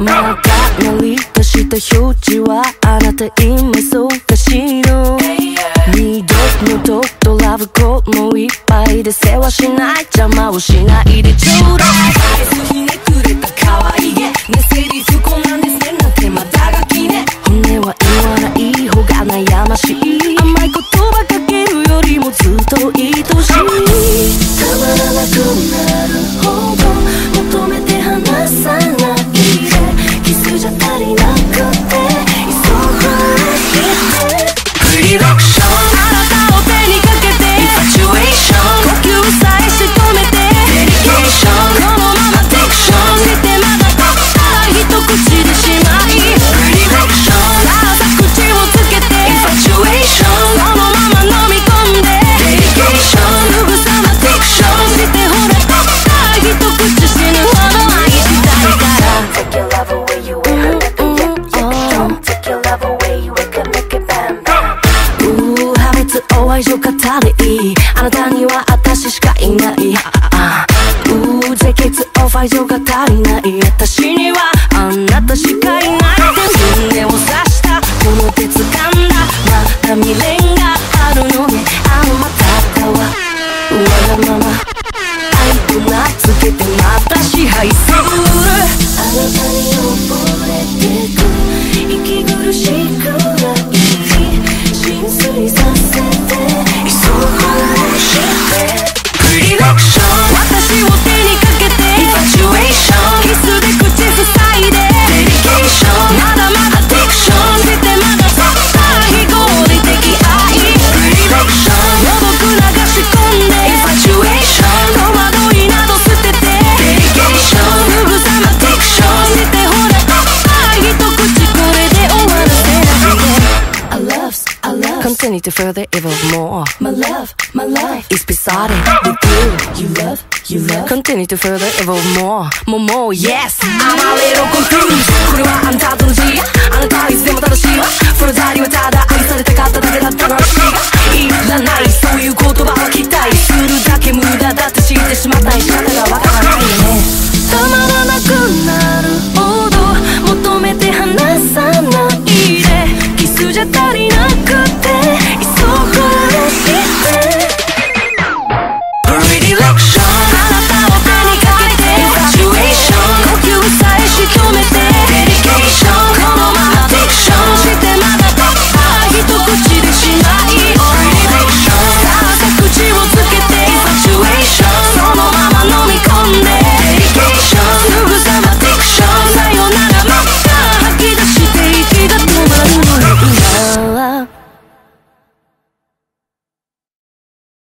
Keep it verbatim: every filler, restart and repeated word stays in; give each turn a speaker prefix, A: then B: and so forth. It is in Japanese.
A: また鳴り出した表示はあなた今忙しいの。二度のととラブコールもいっぱいで世話しない邪魔をしないでちょうだい。ひねくれた可愛げねセリフこんなんですねなんてまたがきね。本音は言わない方が悩ましい。甘い言葉かけるよりもずっと愛しい。たまらなくなるほど求めて離さないでキスじゃ足りなくて急がれてプリロクションあなたを手にかけてインファチュエーション呼吸さえ仕留めてデリケーションこのままアディクションしてまだたった一口でしまいプリロクションさあさ口をつけてインファチュエーションこのまま飲み込んでデリケーションすぐさまアディクションしてほらたった一口死ぬほど愛したいから Take your love away you ain't heard that Don't take your love away you ain't gonna make it bam bam うー破滅を愛情語りあなたには私しかいないうー絶血を愛情が足りない私にはあなたしかいないって胸を刺したこの手掴んだまた未練があるのねあのまただわわがまま愛と名付けてまた支配するあなたに溺れてく息苦しくない浸水させて急がれしてプリロクション私を手にかけてインファチュエーションキスで口塞いでデリケーションまだまだアディクションしてまだたった非合理的愛プリロクションよどく流し込んでインファチュエーション戸惑いなど捨ててデリケーションすぐさまアディクションしてほらたった一口これで終わらせないで I love, I love Continue to further evolve more My love, my love is beside it with you You love, you love Continue to further evolve more More, more, yes I'm a little confused これはあんたとの字あなたはいつでも正しいわフロザリはただ愛されたかっただけだったの私がいらないそういう言葉は期待するだけ無駄だって知ってしまった生き方が分か